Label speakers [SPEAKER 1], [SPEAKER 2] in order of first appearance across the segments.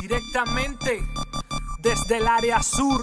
[SPEAKER 1] Directamente desde el área sur,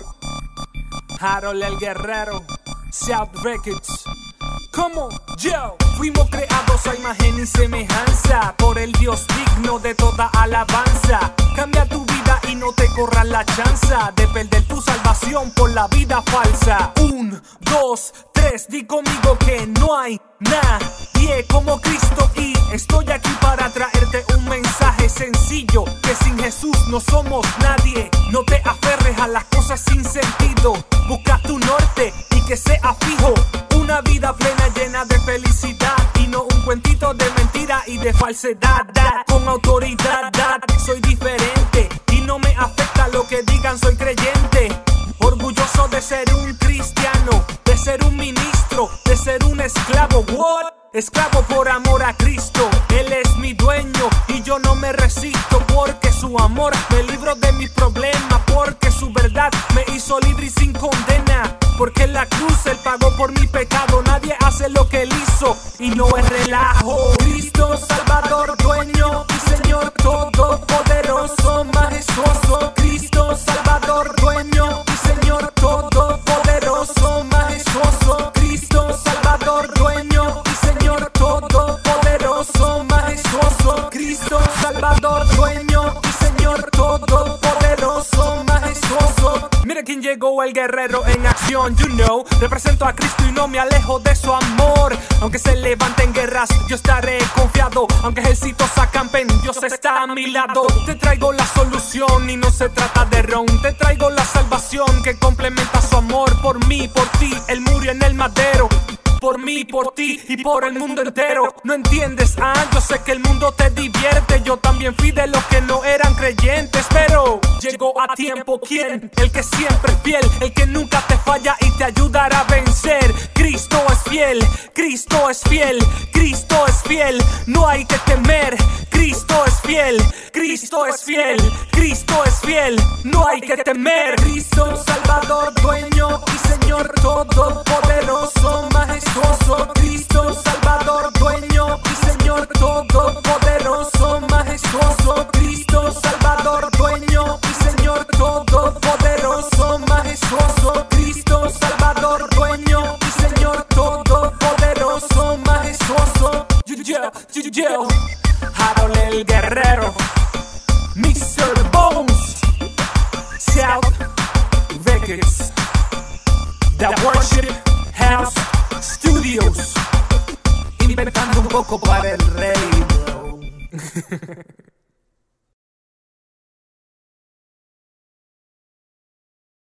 [SPEAKER 1] Harold el Guerrero, South Records. Como yo, fuimos creados a imagen y semejanza por el Dios digno de toda alabanza. Cambia tu vida y no te corras la chanza de perder tu salvación por la vida falsa. 1, 2, 3, di conmigo que no hay nadie como Cristo y estoy aquí para traerte un mensaje sencillo, que sin Jesús no somos nadie. No te aferres a las cosas sin sentido, busca tu norte y que sea fijo. Una vida plena llena de felicidad y no un cuentito de mentira y de falsedad. Con autoridad, soy diferente y no me afecta lo que digan, soy creyente. Orgulloso de ser un cristiano, de ser un ministro, de ser un esclavo. What? Esclavo por amor a Cristo, Él es mi dueño y yo no me resisto, porque su amor me libró de mis problemas, porque su verdad me hizo libre y sin condena, porque en la cruz Él pagó por mi pecado. Nadie hace lo que Él hizo y no es relajo. Cristo Salvador, dueño y Señor todopoderoso, majestuoso. Cristo Salvador, dueño y Señor todopoderoso, majestuoso. Cristo Salvador, dueño y Señor todopoderoso, majestuoso. Cristo Salvador, dueño y Señor todopoderoso, majestuoso. Mira quién llegó, el guerrero en acción, you know. Represento a Cristo y no me alejo de su amor. Aunque se levanten guerras, yo estaré confiado. Aunque ejércitos acampen, Dios está a mi lado. Te traigo la solución y no se trata de ron. Te traigo la salvación que complementa su amor por mí, por ti. Él murió en el madero, por mí, por ti y por el mundo entero. No entiendes, yo sé que el mundo te divierte. Yo también fui de los que no eran creyentes, pero llegó a tiempo. ¿Quién? El que siempre es fiel, el que nunca te falla y te ayudará a vencer. Cristo es fiel, Cristo es fiel, Cristo es fiel, no hay que temer. Cristo es fiel, Cristo es fiel, Cristo es fiel, no hay que temer. Cristo Salvador, dueño y Señor todopoderoso, majestuoso. Cristo Salvador, dueño y Señor todopoderoso, majestuoso. Cristo Salvador, dueño y Señor todopoderoso, majestuoso. Cristo Salvador, dueño y Señor todopoderoso, majestuoso. Yo, Harold el Guerrero, Mr. Bones, South Records, The Worship House Studios, inventando un poco para el rey, bro.